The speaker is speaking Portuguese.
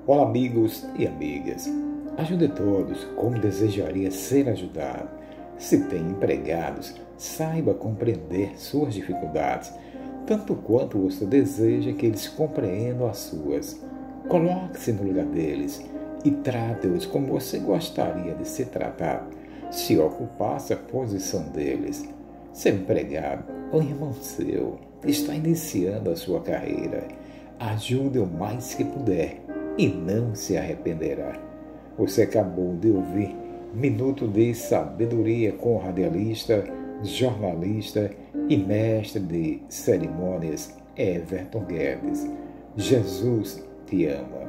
Olá, amigos e amigas. Ajude todos como desejaria ser ajudado. Se tem empregados, saiba compreender suas dificuldades, tanto quanto você deseja que eles compreendam as suas. Coloque-se no lugar deles e trate-os como você gostaria de ser tratado, se ocupasse a posição deles. Seu empregado, um irmão seu, está iniciando a sua carreira. Ajude o mais que puder e não se arrependerá. Você acabou de ouvir Minuto de Sabedoria com o radialista, jornalista e mestre de cerimônias Everton Guedes. Jesus te ama.